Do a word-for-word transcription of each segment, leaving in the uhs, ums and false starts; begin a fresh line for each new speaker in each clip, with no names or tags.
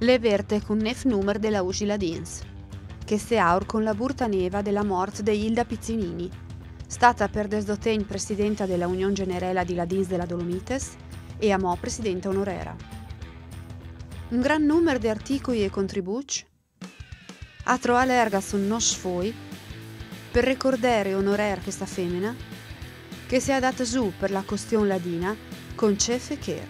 le verte con nef numero della Ugi Ladins, che se aur con la burta neva della morte di Hilda Pizzinini, stata per desdotegn presidenta della Unione Generela di Ladins della Dolomites e a mo' presidenta onorera. Un gran numero di articoli e contributi a trovare l'erga sul nos foi per ricordare e onorare questa femmina che si è data su per la questione ladina con Cef e Cher.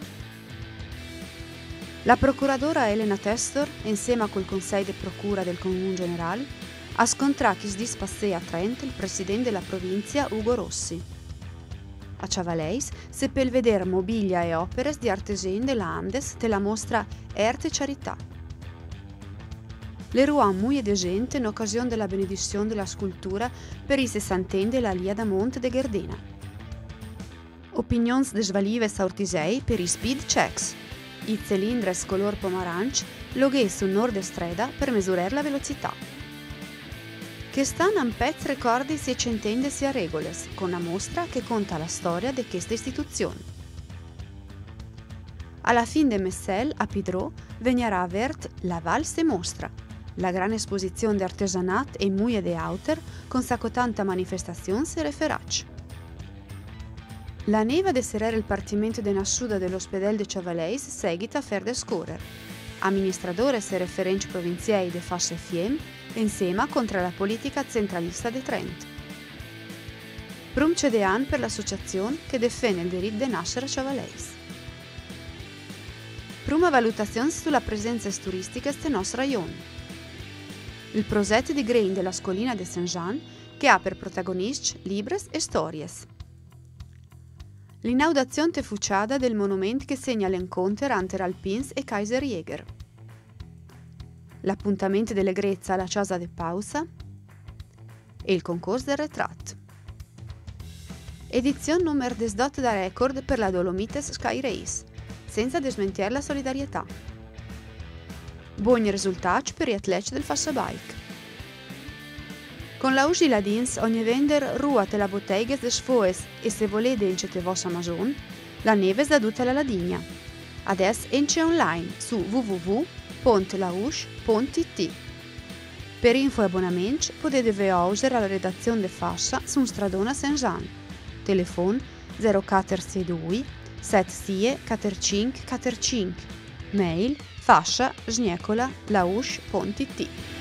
La procuradora Elena Testor, insieme col Consiglio di Procura del Comune Generale, ha scontrato chi si dispassè a Trento il presidente della provincia Ugo Rossi. A Ciavaleis si può vedere mobilia e opere di artesani della Andes della mostra Arte e Carità. Le ruan muy de gente in occasione della benedizione della scultura per i sessantenni della Lia da Monte de Gardena. Opinions de svalive saurtisei per i speed checks. I cilindres color pomaranci loghe sul nord strada per misurare la velocità. Che stanno un pezzo ricordi si centende sia regoles, con una mostra che conta la storia di questa istituzione. Alla fine de Messel, a Pidrò, venirà avert la Valse Mostra, la grande esposizione di artigianat e muie de auter con sacco tanta manifestazioni e referacci. La neva de serere il partimento de nasciuda dell'ospedale de Ciavaleis seguita a fer de scorer. Amministradore e referenci provinziali de Fascia e Fiem, insieme contro la politica centralista de Trento. Prum cedean per l'associazione che difende il diritto di nascere a Ciavaleis. Prima valutazione sulla presenza turistica del nostro rayon. Il progetto di Grain della scolina de Saint-Jean che ha per protagonisti libres e stories. L'inaudazione tefuciada del monumento che segna l'incontro tra Alpins e Kaiserjäger. L'appuntamento delle grezze alla Casa de Pausa e il concorso del ritratto. Edizione numero diciotto da record per la Dolomites Sky Race, senza desmentire la solidarietà. Buoni risultati per gli atleti del Fassa Bike. Con la Ugi Ladins ogni vender ruate la bottega de sfoes e se volete incete vostra Amazon, la neve da tutta la Ladigna. Adesso ence online su w w w punto laush punto i t. Per info e abbonamenti potete veogere alla redazione de Fascia su Stradona Saint-Jean. Telefono zero quattro sei due sette sei quattro cinque quattro cinque. Mail fascia sniecola laush punto i t.